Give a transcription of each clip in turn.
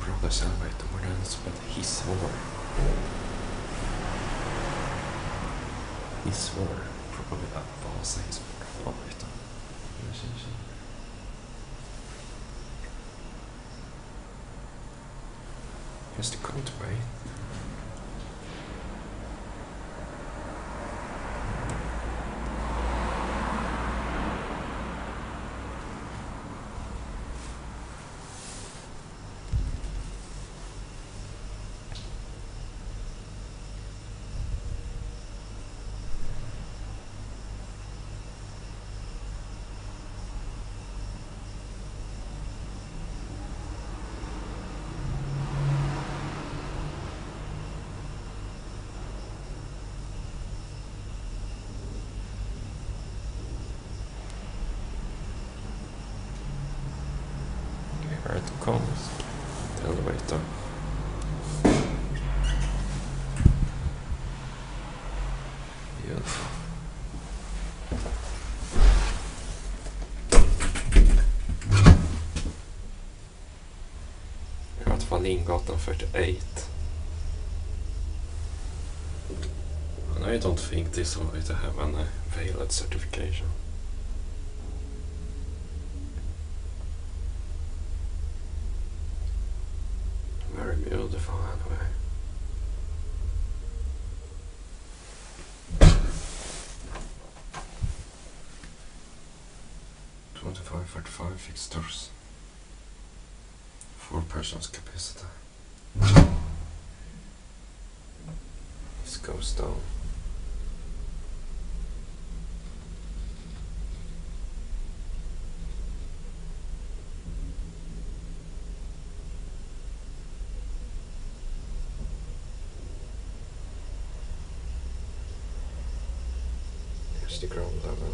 brother's elevator where ends, but he swore. He swore probably that Vasa is elevator. Here's the cold way. Here it comes, the elevator. Beautiful. We're at Wallingatan 48. And I don't think this elevator have any valid certification. Very beautiful anyway. $25.45 fixtures. 4 persons capacity. This goes down. Here's the ground level.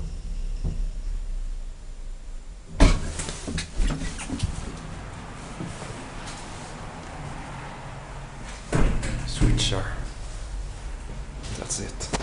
Switcher. That's it.